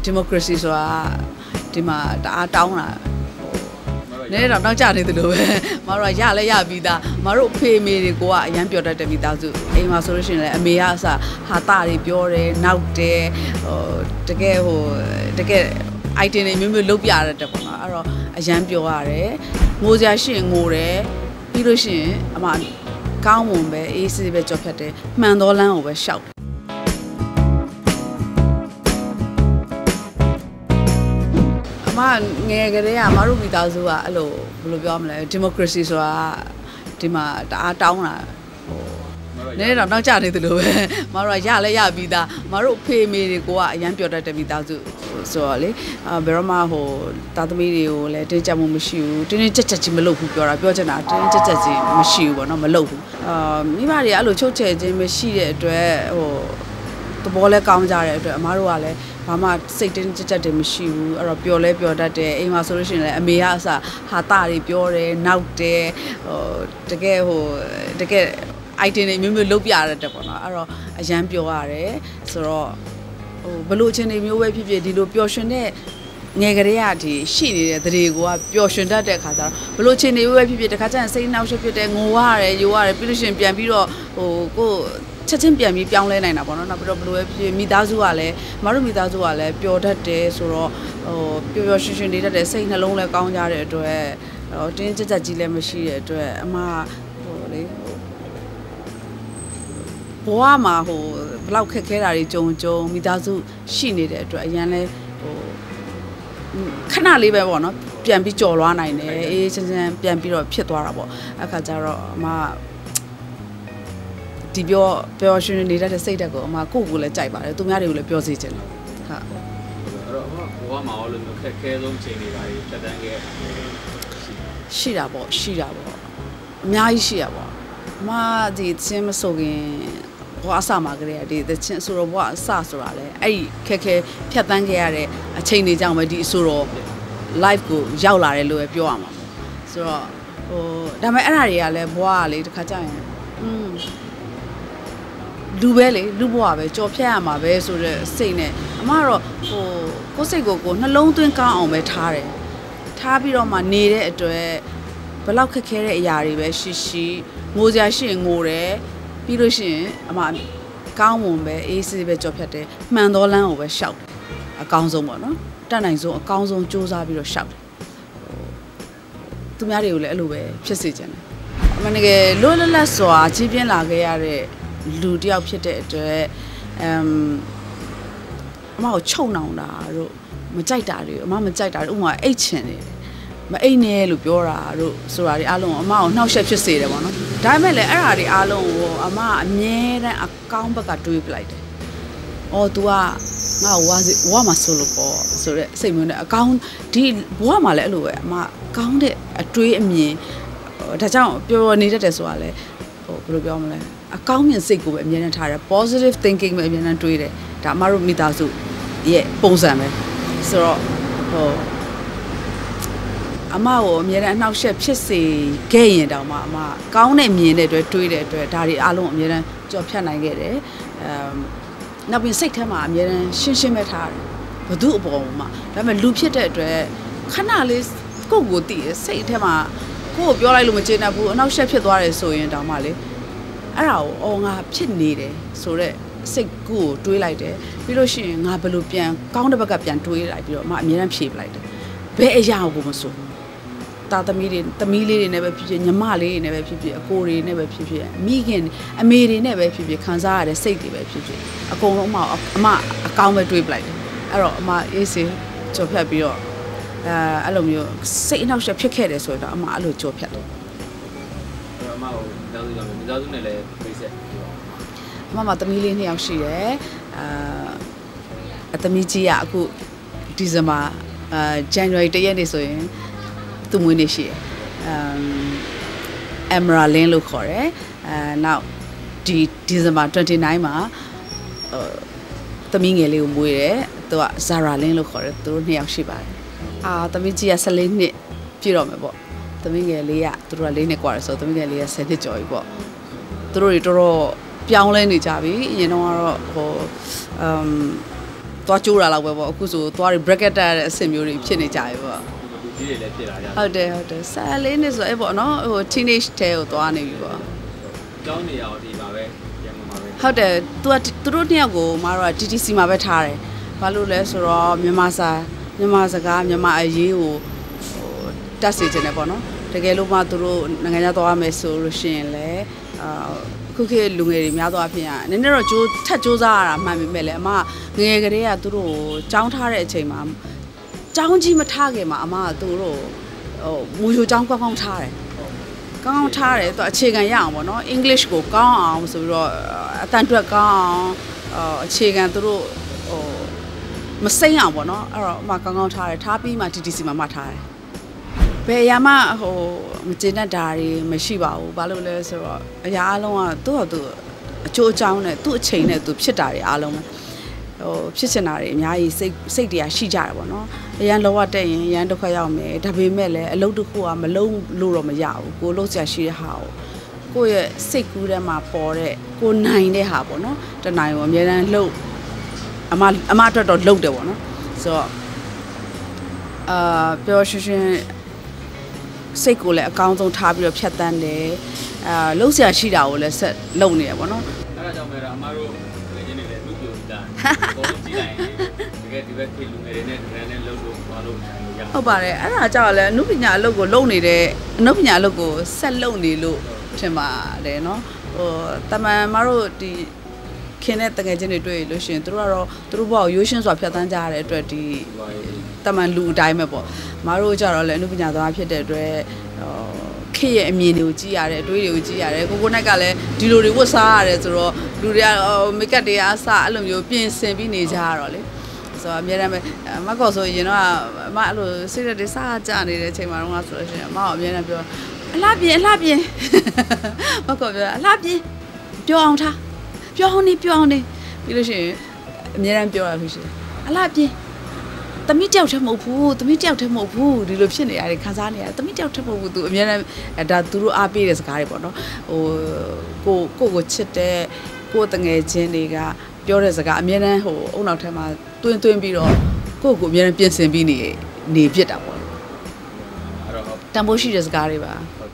democracy ဆိုတာဒီမှာတအားတောင်းတာနည်းတော့နောက်ကျနေတယ်လို့ပဲမတို့ကရလဲရပြီးသားမတို့ဖေးမေတွေကိုကအရန်ပြောတတ်တယ်မိသားစုအိမ်မှာဆိုလို့ရှိရင်လည်းအမေကအစဟာတာတွေပြောတယ်နောက်တယ်တကယ် item တွေမျိုးမျိုးလုပ်ပြရတဲ့ပေါ့နော်အဲ့တော့အရန်ပြောရတယ်ငိုစရာရှိရင်ငိုတယ်ပြီးလို့ရှိရင်အမကောင်းမွန်ပဲအေးဆေးပဲကြော်ဖြတ်တယ်မှန်တော်လမ်းကိုပဲရှောက်အမငယ်ကလေးကမတို့မိသားစုကအဲ့လိုဘယ်လိုပြောမလဲ democracy ဆိုတာဒီမှာတအားတောင်းတာနည်းတော့နောက်ကျနေတယ်လို့ပဲမတို့ကရလဲရပြီးသားမတို့ဖေးမေတွေကိုကအရန်ပြောတတ်တယ်မိသားစုဆိုတော့လေဘယ်တော့မှတာသမီတွေကိုလည်းတင်းကြပ်မှုမရှိဘူးတင်းကြပ်ကြီးမလုပ်ဘူးပြောချင်တာတင်းကြပ်ကြီးမရှိဘူးပေါ့နော်မလုပ်ဘူးမိဘတွေကအဲ့လိုချုပ်ချယ်ခြင်းမရှိတဲ့အတွက်သဘောလဲကောင်းကြတဲ့အတွက်အမားတို့ကလည်းဘာမှစိတ်တင်းကြပ်တယ်မရှိဘူးအဲ့တော့ပျော်လဲပျော်တတ်တယ်အိမ်မှာဆိုလို့ရှိရင်လည်းအမေကအစဟာတာတွေပြောတယ်နောက်တယ်တကယ် item တွေမျိုးမျိုးလုပ်ပြရတဲ့ပေါ့နော်အဲ့တော့အရန်ပြောရတယ်ဆိုတော့ဘလို့ချင်းတွေမျိုးပဲဖြစ်ဖြစ်ဒီလိုပျော်ရွှင်တဲ့ငယ်ကလေးကဒီရှိနေတဲ့တရေကိုကပျော်ရွှင်တတ်တဲ့ခါကျတော့ဘလို့ချင်းတွေပဲဖြစ်ဖြစ်တခါကျရင်စိတ်နှောက်ယှက်ဖြစ်တယ်ငိုရတယ်ယိုရတယ်ပြီးလို့ရှိရင်ပြန်ပြီးတော့ကိုချက်ချင်းပြန်ပြီးပြောင်းလဲနိုင်တာပေါ့နော်နောက်ပြီးတော့ဘလို့ပဲဖြစ်မိသားစုကလည်းမတို့မိသားစုကလည်းပျော်တတ်တယ်ဆိုတော့ပျော်ပျော်ရွှင်ရွှင်နေတတ်တယ်စိတ်နှလုံးလည်းကောင်းကြတဲ့အတွက်တင်းကြပ်ကြီးလည်းမရှိတဲ့အတွက်အမလေဘဝမှာဘလောက်ခက်ခဲတာတွေကြုံမိသားစုရှိနေတဲ့အတွက်အရင်လဲခဏလေးပဲပေါ့နော်ပြန်ပြီးကြော်လွားနိုင်တယ်အေးချမ်းပြန်ပြီးတော့ဖြစ်သွားတာပေါ့အခါကျတော့အမဒီပျော်ရွှင်နေတဲ့စိတ်ဓာတ်ကိုအမကိုလည်းကြိုက်ပါတယ်သူများတွေကိုလည်းပြောစေချင်တယ်ဟုတ်အဲ့တော့ဘဝမှာရောလို့ခက်ခဲဆုံးချိန်တွေပါဖြတ်တန်းခဲ့ရှိတာပေါ့အများကြီးရှိတာပေါ့အမဒီချင်းမဆိုခင်ဘဝအစမှာကလေးဒီသချင်းဆိုတော့ဘဝအစဆိုတာလေအဲ့ဒီခက်ခဲဖြတ်တန်းခဲ့ရတဲ့အချိန်တွေကြောင့်ပဲဒီဆိုတော့ live ကိုရောက်လာတယ်လို့ပဲပြောရမှာပေါ့ဆိုတော့ဒါပေမဲ့အဲ့ဒါတွေကလည်းဘဝကလေတခါကျရင်လူပဲလေလူဘဝပဲကြော်ဖြတ်ရမှာပဲဆိုတဲ့စိတ်နဲ့အမကတော့ကိုယ်စိတ်ကိုနှလုံးသွင်းကောင်းအောင်ပဲထားတယ်ထားပြီးတော့မှနေတဲ့အတွက်ဘလောက်ခက်ခဲတဲ့အရာတွေပဲရှိငိုစရာရှိရင်ငိုတယ်ပြီးလို့ရှိရင်အမကောင်းမွန်ပဲအေးဆေးပဲကြော်ဖြတ်တယ်မှန်တော်လမ်းကိုပဲရှောက်တယ်အကောင်းဆုံးပေါ့နော်တတ်နိုင်ဆုံးအကောင်းဆုံးစူးစမ်းပြီးတော့ရှောက်တယ်သူများတွေကိုလည်းအဲ့လိုပဲဖြစ်စေချင်တယ်အမှန်တကယ်လွတ်လပ်စွာကြီးပြင်းလာခဲ့ရတဲ့လူတယောက်ဖြစ်တဲ့အတွက်အမကိုချုပ်နှောင်တာတို့မကြိုက်တာတွေအမမကြိုက်တာတွေဥပမာအိတ်ချင်တယ်မအိတ်နဲ့လို့ပြောတာတို့ဆိုတာတွေအားလုံးအမကိုနှောက်ယှက်ဖြစ်စေတယ်ပေါ့နော်ဒါပေမဲ့လည်းအဲ့ဓာတွေအားလုံးကိုအမအမြဲတမ်းအကောင်းဘက်ကတွေးပလိုက်တယ်။तू ကငါ့ကိုဝါမှာဆိုလို့ပေါ့ဆိုတော့စိတ်မျိုးနဲ့အကောင်းဒီဘဝမှာလည်းအဲ့လိုပဲအမကောင်းတဲ့အတွေးအမြင်ဒါကြောင့်ပြောနေတတ်တယ်ဆိုတာလေဘယ်လိုပြောမလဲအကောင်းမြင်စိတ်ကိုပဲအမြဲတမ်းထားတယ် positive thinking ပဲအမြဲတမ်းတွေးတယ်ဒါအမတို့မိသားစုရဲ့ပုံစံပဲဆိုတော့အမကိုအမြဲတမ်းအနှောက်အယှက်ဖြစ်စေခဲ့ရင်တောင်မှအမကောင်းတဲ့မြင်တဲ့အတွက်တွေးတဲ့အတွက်ဒါတွေအားလုံးအမြဲတမ်းကြော်ဖြတ်နိုင်ခဲ့တယ်နောက်ပြီးစိတ်ထဲမှာအမြဲတမ်းရှင်းပဲထားတယ်ဘသူအပေါ်မှာဒါပေမဲ့လူဖြစ်တဲ့အတွက်ခဏလေးကိုတည်ရစိတ်ထဲမှာကိုပြောလိုက်လို့မကျေနပ်ဘူးအနှောက်အယှက်ဖြစ်သွားတယ်ဆိုရင်တောင်မှလေအဲ့ဒါကိုငါဖြစ်နေတယ်ဆိုတော့စိတ်ကိုတွေးလိုက်တယ်ပြီးလို့ရှိရင်ငါဘယ်လိုပြန်ကောင်းတဲ့ဘက်ကပြန်တွေးလိုက်ပြီးတော့အမအမြဲတမ်းဖြေပလိုက်တယ်ဘယ်အရာကိုမဆိုတာသမီးလေးတွေနဲ့ပဲဖြစ်ဖြစ်ညီမလေးတွေနဲ့ပဲဖြစ်ဖြစ်အကိုတွေနဲ့ပဲဖြစ်ဖြစ်မိခင်အမေတွေနဲ့ပဲဖြစ်ဖြစ်ခံစားရတဲ့စိတ်တွေပဲဖြစ်ဖြစ်အကုန်လုံးအမအကောင်းပဲတွေးပလိုက်တယ်အဲ့တော့အမအေးစေကြော်ဖြတ်ပြီးတော့အဲ့လိုမျိုးစိတ်အနှောက်အယှက်ဖြစ်ခဲ့တယ်ဆိုတော့အမအဲ့လိုကြော်ဖြတ်တယ်အမကိုမိသားစုနဲ့လည်းပြည့်စက်အမသမီးလေး2ယောက်ရှိတယ်သမီးကြီးကအခုဒီဇင်ဘာJanuary 1 ရက်နေ့ဆိုရင်သူ့မွေးနေ့ရှိတယ်Emerald Lin လို့ခေါ်တယ်နောက်ဒီ December 29 မှာသမီးငယ်လေးကိုမွေးတယ်သူက Zara Lin လို့ခေါ်တယ်သူတို့2ယောက်ရှိပါတယ်သမီးကြီးက14နှစ်ပြည့်တော့မယ်ပေါ့သမီးငယ်လေးကသူတို့က4နှစ်กว่าဆိုသမီးငယ်လေးက10နှစ်ကျော်ပြီပေါ့သူတို့တွေတော်တော်ပြောင်းလဲနေကြပြီအရင်တော့ကတော့သွားကြိုးတာလောက်ပဲပေါ့အခုဆိုသွားပြီး bracket တက်တဲ့အဆင့်မျိုးတွေဖြစ်နေကြပြီပေါ့လူကြီးတွေလည်းဖြစ်လာကြဟုတ်တယ်14နှစ်ဆိုအဲ့ပေါ့နော်ဟို teenage တဲကိုသွားနေပြီပေါ့ကျောင်းနေရအောင်ဒီပါပဲရန်ကုန်မှာပဲဟုတ်တယ်သူတို့နှစ်ယောက်ကိုမတို့က TTC မှာပဲထားတယ်ဘာလို့လဲဆိုတော့မြန်မာစကားမြန်မာအရေးကိုတက်စီခြင်းနဲ့ပေါ့နော်တကယ်လို့မှသူတို့နိုင်ငံခြားသွားမယ်ဆိုလို့ရှိရင်လည်းခုခေတ်လူငယ်တွေများသောအားဖြင့်နည်းနည်းတော့ထပ်စူးစမ်းရတာမှန်ပေမဲ့လည်းအမငငယ်ကလေးကသူတို့ကြောင်းထားတဲ့အချိန်မှာကြောင်းကြီးမထားခင်မှာအမကသူတို့မူရိုကြောင်းကောင်းထားတယ်ကောင်းထားတယ်သူအခြေခံရအောင်ပေါ့နော် English ကိုကောင်းအောင်ဆိုပြီးတော့အတန်တွက်ကောင်းအောင်အခြေခံသူတို့မစိမ့်အောင်ပေါ့နော်အဲ့တော့အမကောင်းထားတယ်ထားပြီးမှ TTC မှာမှထားတယ်ဘယ်အရာမှမကျေနပ်တာတွေမရှိပါဘူးဘာလို့လဲဆိုတော့အရာအလုံးကသူ့အချိုးအချောင်းနဲ့သူ့အချိန်နဲ့သူဖြစ်တာတွေအားလုံးဖြစ်ချင်တာတွေအများကြီးစိတ်တရားရှိကြတယ်ပေါ့နော်အရန်လောကတက်ရင်ရန်ဒုက္ခရောက်မယ်ဒါပေမဲ့လည်းအလုပ်တစ်ခုကမလုံးလို့တော့မရဘူးကိုလုံးဆရာရှိတဲ့ဟာကိုယ့်ရဲ့စိတ်ကူးထဲမှာပေါ်တဲ့ကိုနိုင်တဲ့ဟာပေါ့နော်တနိုင်ကိုအများတန်းလှုပ်အမအတွက်တော့လှုပ်တယ်ပေါ့နော်ဆိုတော့ပျော်ရွှင်ရွှင်စိတ်ကိုလည်းအကောင်းဆုံးထားပြီးတော့ဖြတ်တန်းတယ်လှုပ်ရှားရှိတာကိုလည်းဆက်လုပ်နေရပေါ့နော်အဲ့ဒါကြောင့်ပဲအမတို့လည်းရင်းနေတယ်လူပြိုတာဘောလုံးကြည့်လိုက်တကယ်ဒီဘက်ခေလူငယ်တွေနဲ့တရန်နဲ့လှုပ်လို့ဘာလို့နိုင်လို့ရဟုတ်ပါတယ်အဲ့ဒါကြောင့်လည်းအနုပညာအလုပ်ကိုလုပ်နေတဲ့အနုပညာအလုပ်ကိုဆက်လုပ်နေလို့ထင်ပါတယ်နော်တမန်မတို့ဒီခင်တဲ့တကယ်ချင်းတွေတွေ့လို့ရှိရင်တို့ကတော့တို့ဘောရိုးရှင်းစွာဖြတ်တန်းကြရတဲ့အတွက်ဒီတမန်လူအတိုင်းပဲပေါ့မတို့ကြတော့လည်းအနုပညာသမားဖြစ်တဲ့အတွက်ခေရဲ့အမြင်တွေကိုကြည့်ရတယ်အတွေးတွေကိုကြည့်ရတယ်ကိုနဲ့ကလည်းဒီလိုတွေဝတ်စားရတယ်ဆိုတော့လူတွေကမိတ်ကပ်တွေအစအဲ့လိုမျိုးပြင်ဆင်ပြီးနေကြရတော့လေဆိုတော့အများတမ်းပဲမကောဆိုရင်တော့အမအဲ့လိုစိတ်တွေစားကြနေတဲ့အချိန်မှာတော့ဆိုလို့ရှိရင်အမကအများတမ်းပြောအလှပြင်မကောပြောအလှပြင်ပြောအောင်ထားပြောအောင်နေပြီးလို့ရှိရင်အများတမ်းပြောရလို့ရှိရင်အလှပြင်သမီးတယောက်တည်းမဟုတ်ဘူးဒီလိုဖြစ်နေရတယ်ခံစားနေရတယ်သမီးတယောက်တည်းမဟုတ်ဘူးသူအများနဲ့ဒါသူတို့အားပေးတဲ့စကားတွေပေါ့နော်ကိုချစ်တဲ့ကိုတငယ်ချင်းတွေကပြောတဲ့စကားအများနဲ့အုံနောက်ထဲမှာတွင်းပြီးတော့ကိုအများနဲ့ပြင်ဆင်ပြီးနေဖြစ်တာပေါ့အဲ့တော့တန်ဖိုးရှိတဲ့စကားတွေပါ